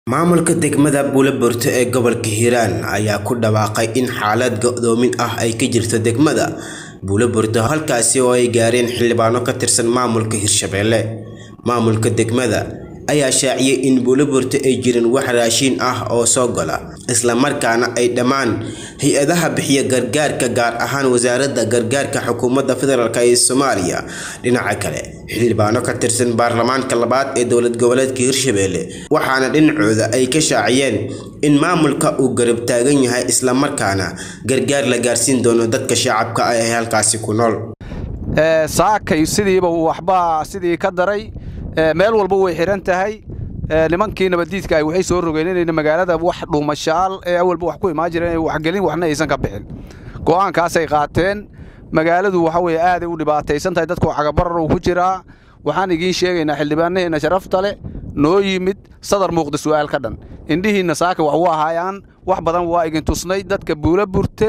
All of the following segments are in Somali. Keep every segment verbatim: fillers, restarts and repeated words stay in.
maamulka degmada Buulaburte ee gobolka Hiiraan ayaa ku dhawaaqay in xaalad go'doomin ah ay ka jirto degmada Buulaburte halkaasi oo ay gaareen xildhibaano ka tirsan maamulka Hirshabeelle. Maamulka degmada ayaa shaaciyay in Buulaburte ay jireen wax raashin ah oo soo gala isla markaana ay dhamaan hay'adaha bixiya gargaarka gaar ahaan wasaaradda gargaarka xukuumadda federaalka ee Soomaaliya. Dhinaca kale xildhibaano ka tirsan baarlamaanka labaad ee dowlad goboleedka Hirshabeelle waxaana dhinacooda ay ka shaaciyeen in maamulka uu garab taagan yahay isla markaana gargaar la gaarsiin doono dadka shacabka ah ee halkaasi ku nool. ee saakay sidiiba waxba sidii ka daray meel walba way xiran tahay nimankii nabadiidka ay waxay soo rogeen in magaalada wax dhuumashaal ee awalba wax ku imaan jireen wax galin waxna aysan ka bixin go'aankaas ay qaateen magaaladu waxa way aad u dhibaataysan tahay dadku cagabarar ku jira waxaan igiin sheegaynaa xildhibaanaheena sharafta leh noo yimid sadar muuqda su'aal ka dhan indhihiina saaka wax waa hayaan wax badan waa igin tusnay dadka Buulaburte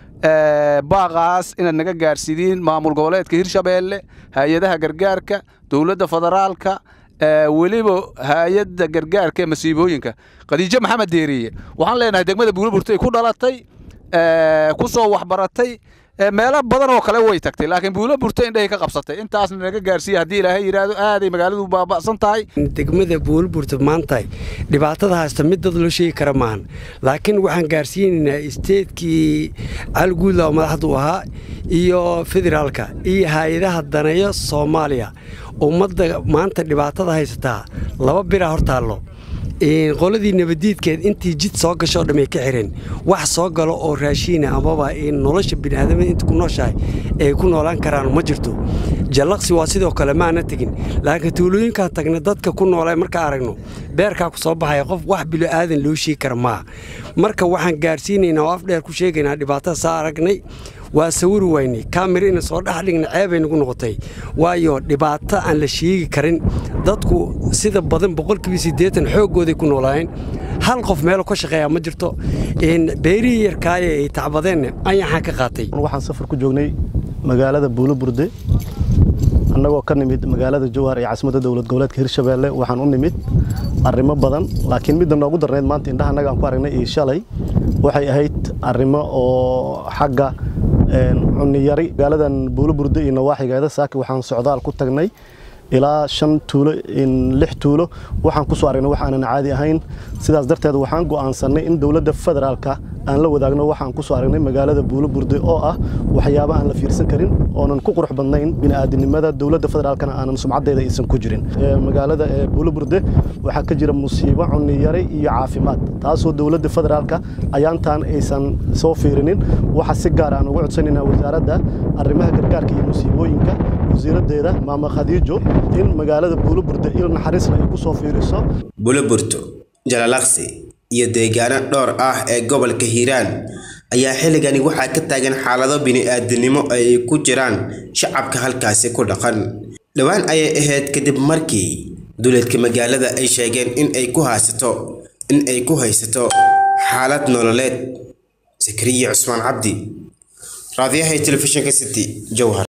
ee baaqaas in naga gaarsiin maamul goboleedka Hirshabeelle hay'adaha gargaarka dawladda federaalka ee waliba hay'adda gargaarka masiibooyinka Khadiija Maxamed Deeriye waxaan leenahay degmada Buulaburte ku dhalatay ee ku soo wax baratay meelo badan oo kale way tagtay laakiin Buulaburte indhahay ka qabsatay intaas naga gaarsiiyay hadii Ilaahay yiraahdo aaday magaaladu baaba'san tahay degmada Buulaburte maanta dhibaatada haysta mid dad loo sheegi kara maahan laakiin waxaan gaarsiinaynaa isteedkii alguud oo madaxdu ahaa iyo federaalka iyo hay'adaha daneeyo Soomaaliya ummadda maanta dhibaatada haysta laba bir hortaalo in qoladii nabadiidkeed intii jid soo gasho dhamay ka xireen wax soo galo oo raashin amaba in nolosha bini'aadamada inta ku nooshahay ay ku noolaan karaan ma jirto jalaqsi waa sidoo kale maana tagin laakiin tuulooyinka tagna dadka ku noolay marka aragno beerka ku soo baxay qof wax bini'aadan loo sheegi kara ma marka waxaan gaarsiinaynaa oo af dheer ku sheegaynaa dhibaatada saa aragnay waa sawir weyni kaamira soo dhaxligna ceeb ay nagu noqotay waayo dhibaato aan la sheegi karin dadku sida badan boqolkiiba siddeetan xoogooday ku noolaayeen hal qof meel ka shaqeeya ma jirto in beeri yarkaay ay tacbadeen ayaan ka qaatay waxaan safar ku joognay magaalada Buulaburte annagoo ka nimid magaalada Jowhar ee caasimadda dowlad goboleedka Hirshabeelle waxaan u nimid arrimo badan laakiin mid noogu darneed maanta indhaha anaga aan ku aragnay ee shalay waxay ahayd arrimo oo xagga cuniyari magaaladan Buulaburte iyo nawaaxigeeda saaki waxaan socdaal ku tagnay ilaa shan tuulo in lix tuulo waxaan ku soo aragnay wax aan caadi ahayn sidaas darteed waxaan go'aansanay in dawladda federaalka aan la wadaagno waxaan ku soo aragnay magaalada Buulaburte oo ah waxyaabo aan la fiirsan karin oonan ku qurux badnayn bini'aadanimada dawladda federaalkana aanan sumcadeeda aysan ku jirin magaalada Buulaburte waxa ka jira musiibo cuniyari iyo caafimaad taasoo dawladda federaalka ayaantan aysan soo fiirinin waxa si gaar ah ugu codsanayna wasaaradda arrimaha gargaarka iyo musiibooyinka wasiiradeeda maama Khadiijo in magaalada Buulaburte il naxariis ay ku soo fiiriso Buulaburte Jalalaqsi iyo deegaano dhowr ah ee gobolka Hiiraan ayaa xilligani waxa ka taagan xaalado bini'aadanimo ay ku jiraan shacabka halkaasi ku dhaqan dhawaan ay ahayd kadib markii dawladka magaalada ay sheegeen in ay ku haysato in ay ku haysato xaalad nololeed Zakariya Cusmaan Cabdi raadiyaha telefishinka City Jowhar.